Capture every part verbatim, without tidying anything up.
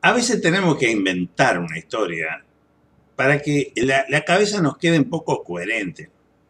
A veces tenemos que inventar una historia para que la, la cabeza nos quede un poco coherente.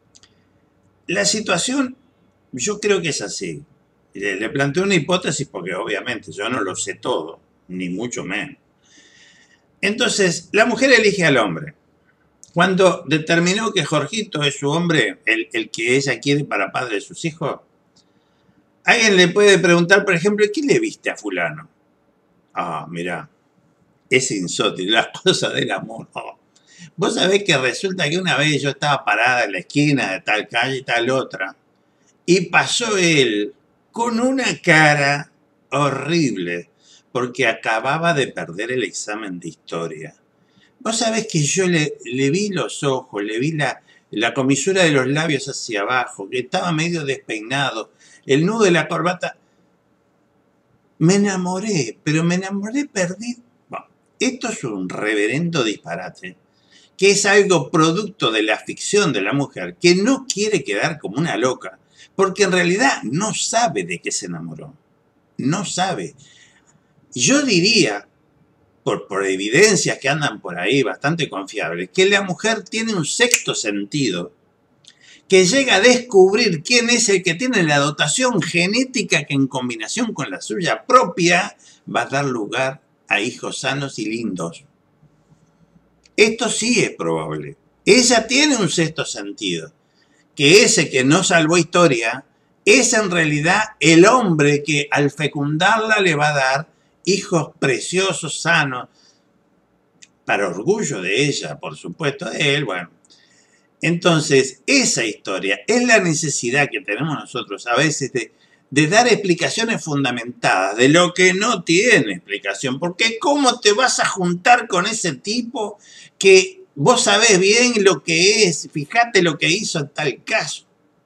La situación, yo creo que es así. Le, le planteo una hipótesis porque obviamente yo no lo sé todo, ni mucho menos. Entonces, la mujer elige al hombre. Cuando determinó que Jorgito es su hombre, el, el que ella quiere para padre de sus hijos, alguien le puede preguntar, por ejemplo, ¿qué le viste a fulano? Ah, mirá, es insótil, las cosas del amor. Oh. Vos sabés que resulta que una vez yo estaba parada en la esquina de tal calle y tal otra, y pasó él con una cara horrible, porque acababa de perder el examen de historia. Vos sabés que yo le, le vi los ojos, le vi la, la comisura de los labios hacia abajo, que estaba medio despeinado, el nudo de la corbata. Me enamoré, pero me enamoré perdido. Bueno, esto es un reverendo disparate, que es algo producto de la ficción de la mujer, que no quiere quedar como una loca, porque en realidad no sabe de qué se enamoró. No sabe. Yo diría, por, por evidencias que andan por ahí bastante confiables, que la mujer tiene un sexto sentido, que llega a descubrir quién es el que tiene la dotación genética que en combinación con la suya propia va a dar lugar a hijos sanos y lindos. Esto sí es probable. Ella tiene un sexto sentido, que ese que no salvó historia es en realidad el hombre que al fecundarla le va a dar hijos preciosos, sanos, para orgullo de ella, por supuesto, de él, bueno. Entonces, esa historia es la necesidad que tenemos nosotros a veces de, de dar explicaciones fundamentadas de lo que no tiene explicación. Porque ¿cómo te vas a juntar con ese tipo que vos sabés bien lo que es? Fíjate lo que hizo en tal caso.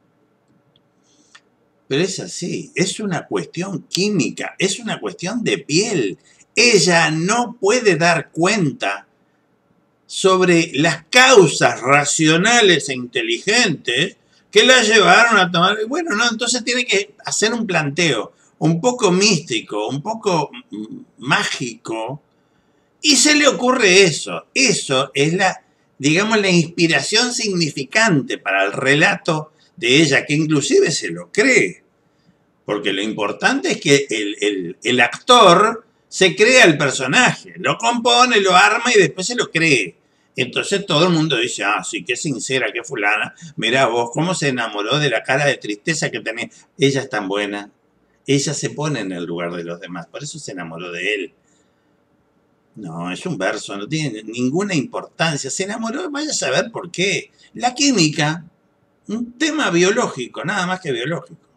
Pero es así, es una cuestión química, es una cuestión de piel. Ella no puede dar cuenta sobre las causas racionales e inteligentes que la llevaron a tomar. Bueno, no, entonces tiene que hacer un planteo un poco místico, un poco mágico, y se le ocurre eso. Eso es la, digamos, la inspiración significante para el relato de ella, que inclusive se lo cree. Porque lo importante es que el, el, el actor se crea el personaje, lo compone, lo arma y después se lo cree. Entonces todo el mundo dice, ah, sí, qué sincera, qué fulana. Mirá vos, cómo se enamoró de la cara de tristeza que tenés. Ella es tan buena. Ella se pone en el lugar de los demás, por eso se enamoró de él. No, es un verso, no tiene ninguna importancia. Se enamoró, vaya a saber por qué. La química, un tema biológico, nada más que biológico.